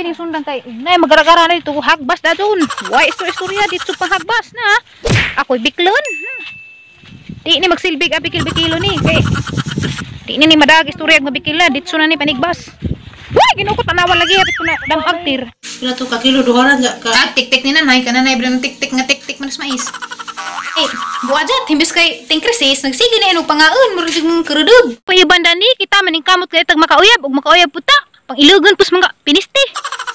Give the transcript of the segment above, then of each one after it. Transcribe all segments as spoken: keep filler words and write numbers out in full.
pining sundang kay nay magara-gara na dito hagbas da doon. Why istorya dito pa hagbas na. Ako'y biklon. Di ni magsilbig abi kilo ni kay di ni ni madag istorya nga bikila dito na ni panigbas. Why ginuko tanawan lagi hapit ko na damagtir. Pila to ka kilo duharan ja ka. Ah, tik-tik ni nanay kana nay bring tik-tik nga tik-tik manas mais. Eh, buajat himbis kay tingkrisis nagsige na ino pangaon murag mong kerudub. Payuban dani kita maning kamot kay tag makauyab ug makauyab puta. Pang ilugon pus mga piniste.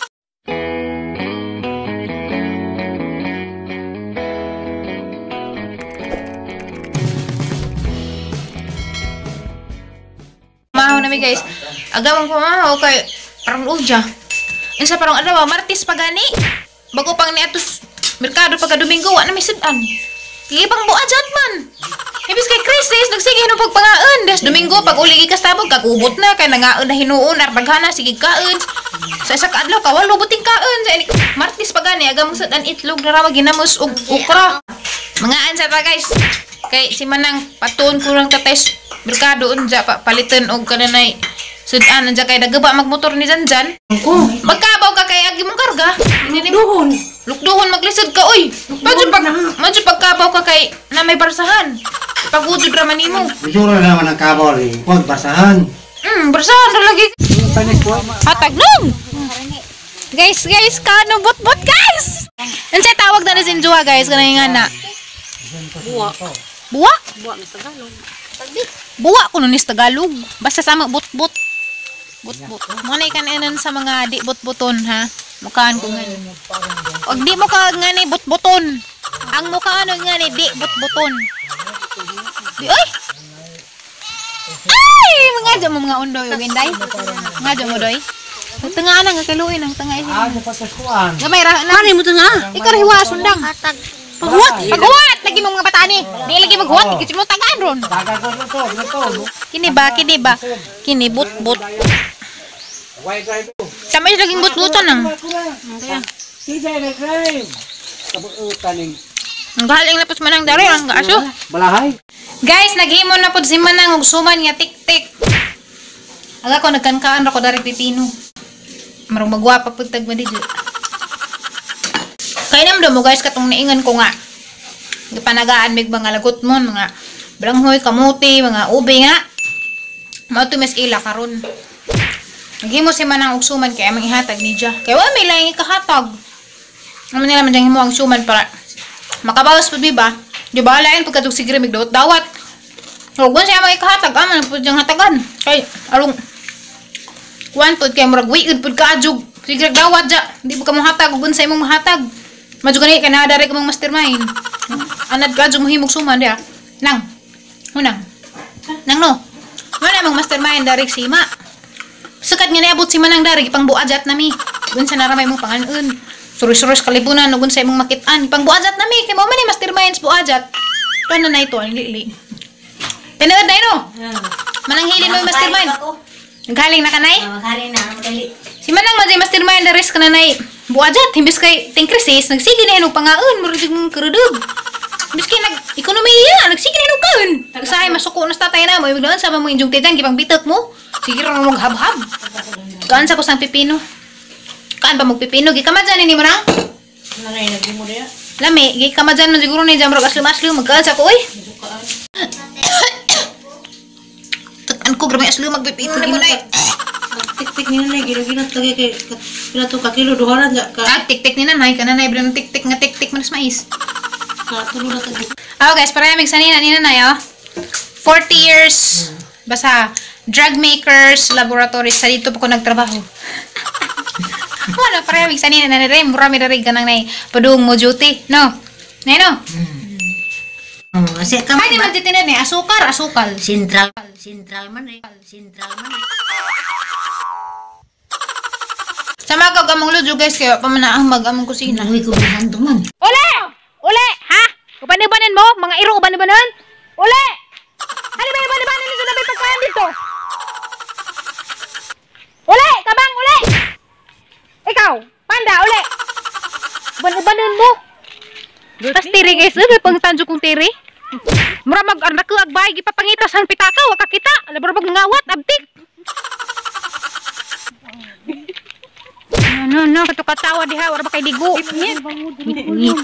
Maho na mi guys. Agawang ko maho kay parang uja. Unsa parang adlaw Martes pagani. Bago pang ni atus merkado pagka Domingo wa na mi sudan. Ibang buajat man. Ibis kay Krisis nagsige no pagpangaon des Domingo pag uli gikas tabog kagubot na kay nangaon na hinuon arbaghana sige kaon. Sa isa ka adlaw kawalo buting kaon sa Martes pagani aga mo sudan itlog na rawa ginamos og okra. Mga ansa ta guys. Kay si manang patun kurang ka test merkado unja pa paliton og kananay sudan unja kay nagaba magmotor ni Janjan. Ko, Magkabaw ka kay agi mong karga. duhon. Lukduhon maglisod ka oy. Madyo pag madyo pagkabaw ka kay na may barsahan. Pagudod ra man nimo. Bisura naman ang kabol eh. Huwag basahan. Hmm, barsahan ra lagi. Panis ko. Hatag nung. Guys, guys, kano bot-bot guys. Unsay tawag na ni Sinjua guys kanay nga na. Buwa. Buwa? Buwa mi Tagalog. Buwa kuno ni Tagalog. Basta sama bot-bot. Bot-bot. Mo nay kanan sa mga di bot-boton ha. Mukhaan ko nga ni. Og di mo ka nga ni bot-boton. Ang mukha ano nga ni di bot-boton. Di oy. Ay, mga dyan mo mga undoy og inday. Nga dyan mo doy. Tengah na nga kaluin ang tengah isi. Ah, kapaskuan. Gamay ra na. Ano mo to nga? Ikaw ra hiwa sundang. Paghuwat. Paghuwat lagi mo mga bataan ni. Di lagi maghuwat kasi mo tagaan ron. Daga ko nito, nito. Kini ba, kini ba? Kini but-but. Why guys? Sama yung laging but-butan nang. Tidak ada crime. Kabuutan ning Ang galing lapos manang dari ang gaaso. balahay. Guys, naghimo na pod si manang og suman nga tik-tik. Aga ko nagkankaan ra ko dari pipino. Marong magwapa pud tag madidyo. Kay namdo mo guys katong naingan ko nga. Gipanagaan mig mga lagot mo mga balanghoy, kamuti, mga ube nga. Mao to mes ila karon. Naghimo si manang og suman kay amang ihatag ni Dia. Kay wa may laing ikahatag. Amo nila man himo ang suman para makabawas pud ba? Di ba lain pud kadtong sigre mig dawat dawat. Ug kun siya amang ikahatag aman pud yang hatagan. Kay arong kuan pud kay murag wiid pud kaadjog. Sigre dawat ja. Di ba ka mo hatag ug unsay imong mahatag. Madyo gani kay naa dari ka mong mastermind. Anad kaadjog mo himog suman dia. Nang. Hunang. Nang no. Wala mong mastermind dari sima. Sukat nga niabot si manang dari ipang buajat nami. Gun sa naramay mong panganon. Suros-suros kalibunan gun sa imong makitaan. Ipang buajat nami kay mo man ni masterminds buajat. Paano na ito ang lili. Tinawad na ino. Manang hilin mo yung mastermind. Naghaling na kanay? Magaling na, madali. Si manang man mastermind na risk na nay. Buajat himbis kay tingkrisis nagsige na ino pangaon murag mong kerudub. Miski nag ekonomiya nagsige na ino kaon. Nagsahay masuko na tatay na mo ibiglaan sa mo injong titan gipang bitak mo. Sige ra mo maghab-hab. Kaan sa ko sang pipino. Kaan ba magpipino gikamadyan ni mo nang? Nanay nagimo dia. Lami gikamadyan man siguro ni jamrog aslu-aslu magkaan sa ko oy. Taan ko grabe aslu magpipino ni mo nay. Tik-tik ni nanay gino-ginot lagi kay pila to ka kilo duharan ja ka. Ah, tik-tik ni nanay kananay bring tik-tik nga tik-tik manas mais. Ka tulo na tagi. Oh guys, para mig sanina ni nanay oh. forty years basta drug makers laboratory sa dito po ko nagtrabaho. Wala para mig sanina na rin mura mi rig kanang nay padung mo duty. No. Nay no. Oh, asa ka Ay di man titinad ni asukar, asukal. Sentral, sentral man eh. Sentral man eh. Sama ka gamong lujo guys kaya pa man ang mag-among kusina. Nangoy ko bisan to man. Ule! Ule! Ha? Uban-ubanin mo? Mga iro uban-ubanan? Ule! Ano ba uban-ubanan nito na may pagkayan dito? Ule! Kabang! Ule! Ikaw! Panda! Ule! Uban-ubanan mo? Tas tiri guys, may pang tanjo kong tiri. Mura mag-arna ko agbay, gipapangitas ang pitaka, waka kita. Alabarabag ngawat, abtik. Ano? No, no, kato katawa diha, wala ba kay digo. Ngit.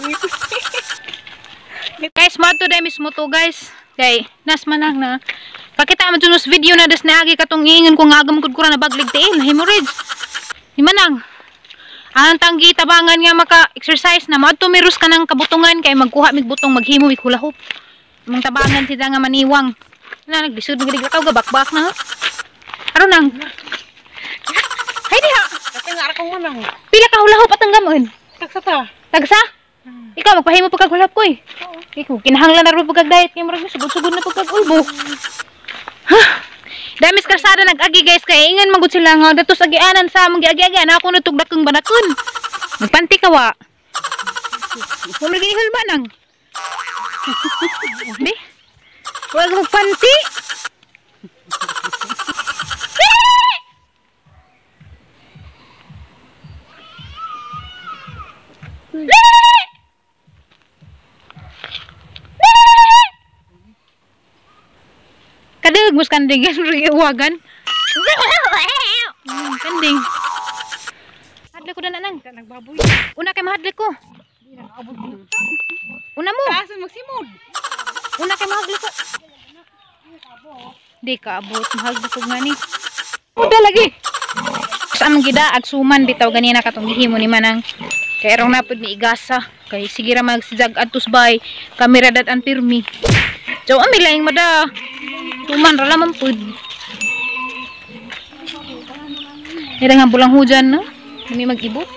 Guys, mo to dai mismo to guys. Kay nas manang na. Pakita man tunos video na des naagi katong ingon ko nga agam kod kura na baglig tiil, hemorrhage. Di manang. Ang tanggi tabangan nga maka-exercise na mo to mirus ka ng kabutungan kay magkuha mig butong maghimo mig hulahop. Mong tabangan sila nga maniwang. Na naglisod mig digla ka bakbak na. Aron nang. Hay diha. Kasi nga akong manang. Pila ka hulahop at ang gamon? Tagsa ta. Tagsa? Hmm. Ikaw magpahimo pagkag hulahop ko eh. Oo. Ikaw kinahanglan na ro pagkag diet kay murag sugod-sugod na pagkag ulbo. Ha. Damis karsada nag-agi guys kay ingon magud sila nga datos agianan sa mong giagi-agi ana ako natugdak kang banakon. Nagpanti ka wa. Wala gini hulma nang. Di? Wala ka magpanti. Kadang mus kanding kan riwagan. Hmm, kanding. Hadle ko na nang nagbaboy. Una kay mahadle ko. Una mo. Asa magsimod. Una kay mahadle ko. Di ka abot mahadle ko ngani. Uda lagi. Sa among gidaag suman bitaw ganina katong gihimo ni manang. Kay rong napud ni igasa. Kay sige ra magsijag adtos bay. Kamera dat an pirmi. Jaw ami laing mada. Tuman ra lamang pud. Ira nga bulang hujan no. Kami mag-ibot.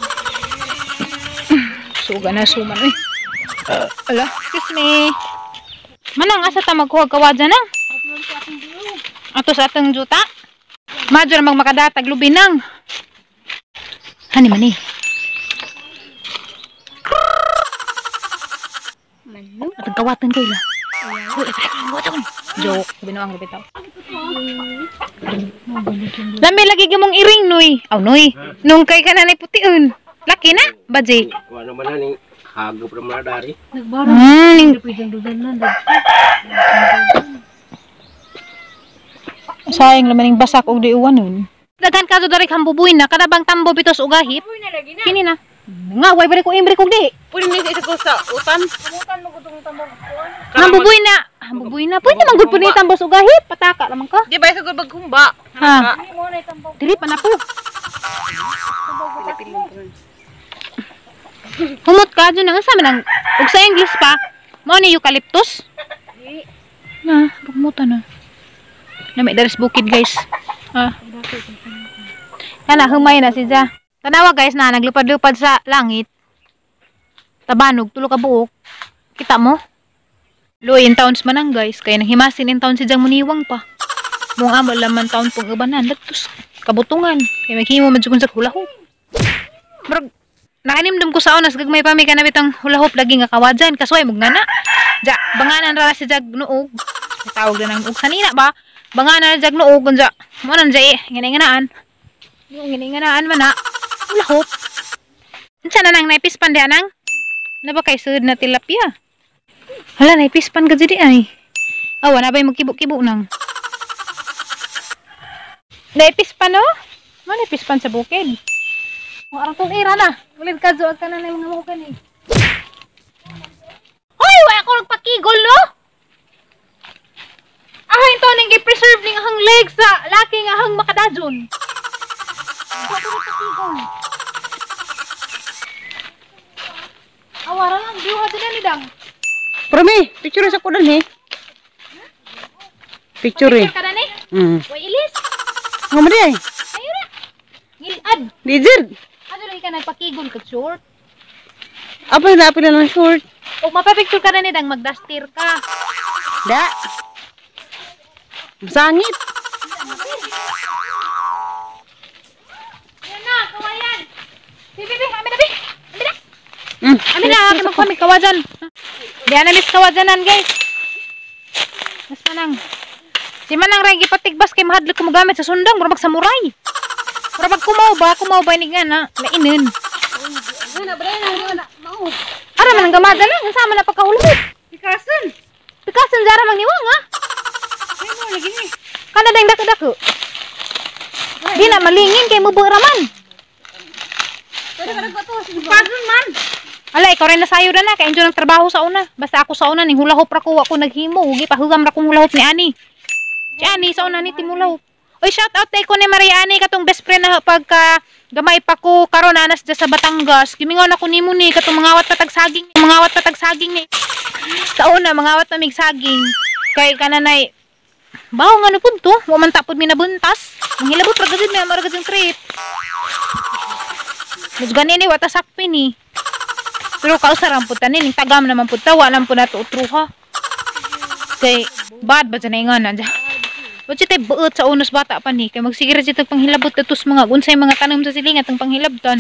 Suga na suman eh. Uh, ala, excuse me. Manang asa ta magkuha kawadya nang? Ato sa atong juta. Madyo na magmakadatag lubinang. Hani man eh. Atong kawatan kayo la. Uy, kawatan. Joke, binuang bitaw. Lami lagi gamong iring noy. Aw noy. Nung kay kananay putiun. Laki na, baji. Kuha naman na ni hagop na mga dari. Nagbarang. Hmm, ning sayang laman ning basak og diuwan nun. Daghan ka dari hambubuin na kada bang tambo bitos ugahip. Kini na. Nga way bari ko imbre kog di. Pwede ni isa ko sa utan. Utan mo gudong tambong. Hambubuin na. Hambubuin na. Pwede man gud pud ni tambos ugahip. Pataka lamang ka. Di ba isa gud baghumba? Ha. Dili pa na po. Humot ka dyan nga sa manang. Ug sa English pa, mo ni eucalyptus. Na, pagmuta na. Nami daris bukid guys. Ah. Kana humay na si Ja. Tanawa guys na naglupad-lupad sa langit. Tabanog tulo ka buok. Kita mo? Loy in towns manang guys, kay nanghimasin in town si Jang muniwang pa. Mung amo laman taon pong ubanan datos kabutungan. Kay maghimo man jud sa hulahop. Murag naanimdam ko sa onas gagmay pa mi kanabit ang hulahop lagi nga kawadyan kasway mug nana. Ja, banganan ra si Jag nuog. Tawag na nang ug sanina ba? Banganan Jag nuog unja. Mo nan jay ngini-nganaan. Yung ngini-nganaan man na. Hulahop. Unsa na nang naipispan di anang? Na ba kay sud na tilapia? Hala naipispan ka judi ay. Awa na bay magkibo-kibo nang. Naipispan no? Mo naipispan sa bukid. Mo arang tong ira na. Ulid ka zo ka na nang mga mukan eh. Hoy, way ako nagpakigol no? Ah, ito ning gi-preserve ning ahang legs sa laki nga ahang makadajon. Ako nagpakigol. Awara lang diha dili ni dang. Prami, picture sa kudan ni. Picture eh. Kada ni? Hmm. Way ilis. Ngamo di ay. Ayo na. Ngilad. Dijid. Ano lagi ka nagpakigol kag short? Apa na apil lang short? O mapapicture ka na ni dang magdastir ka. Da. Sangit. Yan na, kawayan. Bibi, bibi, amin na bi. Amin na. Mm. Amin na, amin mo kami kawajan. Di analis kawajanan guys. Mas manang. Si manang ray gipatigbas kay mahadlok ko mogamit sa sundang murag samurai. Murag kumaw ba, kumaw ba ni nga na, lainin. Ana bray na na mao. Ara man ang gamada na, sama na pagkahulog. Pikasan. Pikasan jara mang niwang ha. Ay mo lagi ni. Kana dang dako-dako. Di na malingin kay mubo raman. Padon man. Ala, ikaw rin nasayo na na. Kaya enjoy ng trabaho sa una. Basta ako sa una, ning hulahop ra ko. Ako naghimo. Hugi pa hugam ra kong hulahop ni Ani. Si Ani, sa una ni timulahop. Oy, shout out tayo ko ni Mariani. Katong best friend na pagka gamay pa ko. Karon anas dyan sa Batangas. Kimingaw na ko ni mo ni. Katong mangawat patag saging. Mangawat patag saging ni. Sa una, mangawat na mig saging. Kay kananay. Bawo nga nupod to. Waman tapod mi nabuntas. Ang hilabot ra gazid may amaragad yung trip. Mas ganin ni watasakpin ni. Pero kausaran po tanin, yung tagam naman po tawa, alam po na to utruha. Kay, bad ba dyan na nga na dyan? Ba't siya tayo buot sa unos bata pa ni? Kay magsigir siya itong panghilabot na tos mga unsay mga tanong sa silingat ang panghilabtan.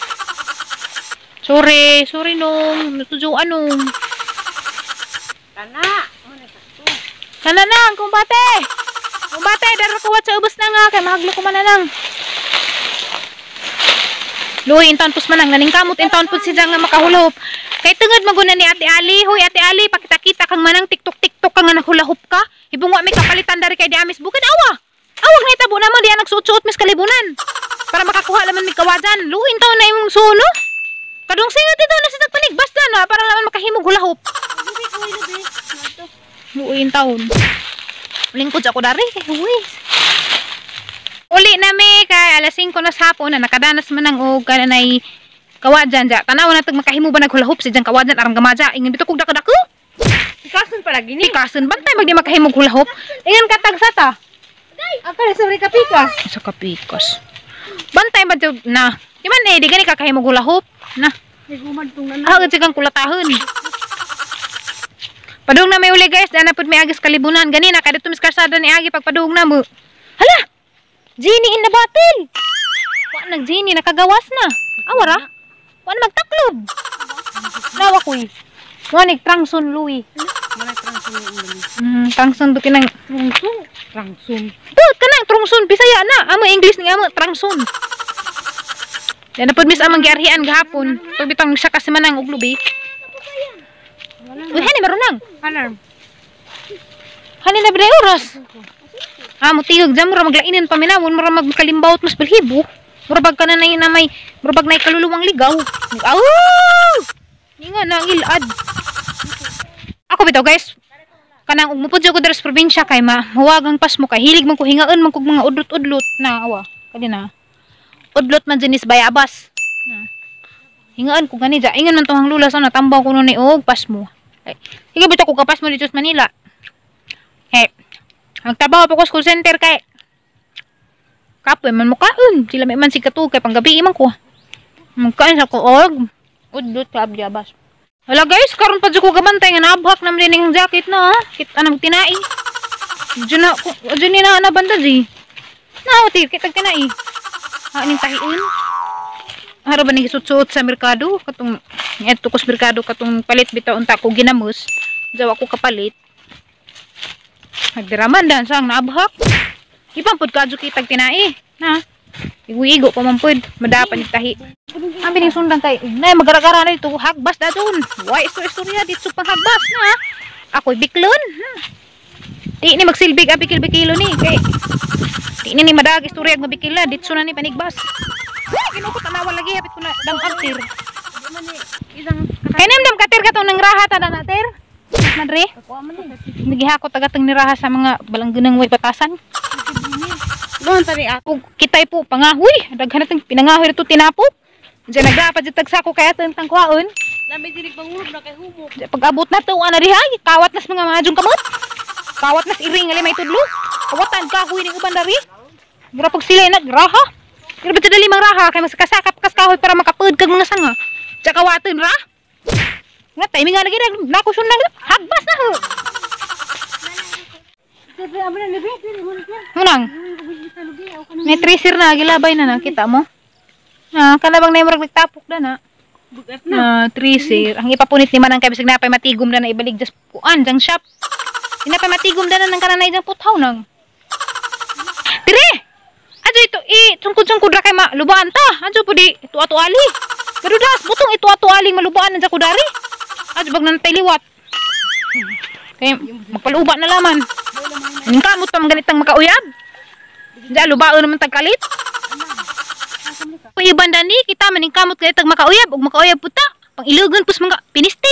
Sorry, sorry nung, natudyo anong. Kana. Kana nang, kumbate! Kumbate, dara kawat sa ubos na nga, kay mahaglo ko man na nang. Luhi, intaon pus manang, naning kamot, intaon pus siya nga makahulahop. Kay tungod maguna ni Ate Ali, huy Ate Ali, pakita-kita kang manang tiktok-tiktok kang nga naghulahop ka. Ibungwa may kapalitan dari kay di amis bukid, awa! Awag na itabo naman, di nagsuot-suot mis kalibunan. Para makakuha laman may kawadan. Luhi, intaon na imong suno. Kadung singat ito na sa panigbas na na, para laman makahimog hulahop. Luhi, intaon. Lingkod ako dari, kay huy. Uli na mi kay alas singko na sa hapon na nakadanas man ang og kanay kawadyan ja. Tanaw na tag makahimo ba naghulahop si jang kawadyan arang gamaja. Ingon bito kog dakadako. Ikason pala gini. Ikason bantay magdi makahimo hulahop. Ingon katag sa ta. Akala sa kapika. Sa kapikas. Bantay ba jud na. Di man eh di gani ka kahimo hulahop. Na. Nagumad tong nan. Ah gud sigang kulatahon. Padung na may uli guys, ana pud may agis kalibunan gani na kadto mis karsada ni agi pagpadung na mo. Hala. Genie in the bottle. Wa nag Genie nakagawas na. Awara. Wa na magtaklob. Nawa koy. Wa nig trangson Louis. Mana trangsun yung Hmm, trangson do kinang trangsun. Trangsun. Dut kanang trangson Bisaya na. Amo English ni amo trangson. Yan na pud mis amang giarhian gahapon. Pag bitang siya kasi manang og lubi. Uy, hani marunang. Alarm. Hani na biday oras. Ah, mutigog dyan, mura maglainin paminawon, mura magkalimbawot mas balhibo. Mura bag ka na na may, mura bag na ikaluluwang ligaw. Aw! Hindi nga na, ang ilad. Ako bitaw guys, kanang umupod ko dari sa probinsya kay mahuwagang pas mo kay hilig man ko hingaan man kog mga udlot-udlot na awa. Kadi na. Udlot man jenis bayabas. Hingaan ko gani dya. Ingon man tong lula sa natambaw ko nun ni og pas mo. Sige bitaw ko kapas mo dito sa Manila. Eh, magtrabaho pa ko sa call center kay kapoy man mo kaon. Sila may man si katug kay panggabi man ko. Magkain sa ko og udlot sa abyabas. Hala guys, karon pa jud ko gabantay nga nabhak na din ning jacket na. Kit anang tinai. Diyan na diyan ni na na banda di. Nauti kitag tinai. Ha ning tahiin. Haro ba ni suot sa merkado katong eto ko sa merkado katong palit bitaw unta ko ginamos. Jawa ko kapalit. Nagdiraman dan sang nabhak. Ipampod ka jud kitag tinai, na. Igo-igo pa man pod, madapan ni tahi. Ambi ning sundang kay, nay magaragara na dito hagbas dadon. Wa istorya dito pang hagbas na. Ako'y biklon. Hmm. Di ni magsilbig abi kilbikilo ni kay. Di ni ni madag istorya nga bikila dito na ni panigbas. Ginukot tanawa lagi hapit ko na dang antir. Kay namdam katir ka to nang raha ta na natir. Madre. Nagihakot tagatang niraha sa mga balanggunang way batasan. Doon tari ako. Kitay po pangahoy. Daghan natang pinangahoy to tinapok. Diyan nagdapat jud tagsako kay aton tang kuhaon. Lamay dili pangulog na kay humok. Pag abot na to ana diha, kawat nas mga majong kamot. Kawat nas iring ali may tudlo. Kawatan kahoy ning uban dari. Mura pag sila nagraha. Pero beto dali mang raha kay masakasakap kas kahoy para makapud kag mga sanga. Diya kawaton ra. Nga tay mi nga lagi nako sundan hagbas na ho. Munang. May tracer na gilabay na nakita mo. Ah, kana bang naimurag nagtapok na na. Bugat na. Ah, tracer. Ang ipapunit ni manang kay bisig napay matigom na na ibalig just kuan jang shop. Inapay matigom na nang kananay jang puthaw nang. Dire. Adyo ito i tungkod-tungkod ra kay malubaan ta. Adyo pudi ito ato ali. Pero das butong ito ato aling malubaan na jang kudari. Adyo bag nantay liwat. Kay magpaluba na laman. Ang kamot pa mga ganitang makauyab. Diya, lubao naman tagkalit. Iban dani kita maning kamot kay tag makauyab ug makauyab puta. Pang ilugon pus mga pinisti.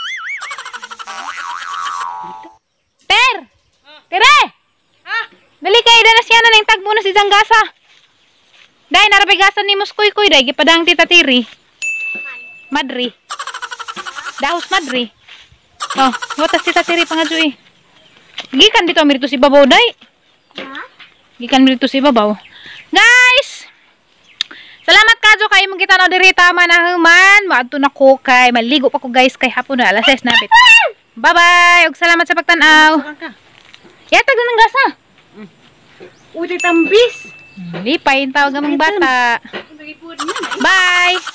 Ter. Tere. Ha? Dali kay dana siya na ning tagbo na si Janggasa. Dai narabigasan ni Muskuy-kuy dai gipadang tita Tiri. Madri. Dahos Madri. Oh, watas tita Tiri pangadyo eh. Gikan dito amirito si Babaw dai. Ha? Gikan amirito si Babaw. Guys, salamat kadyo kay mong kita no diri tama na human. Maadto na ko kay maligo pa ko guys kay hapon na alas ses na bit. Bye-bye. Ug salamat sa pagtan-aw. Yatag na ng gasa. Uy, tambis. Lipay tawag ang bata. Bye.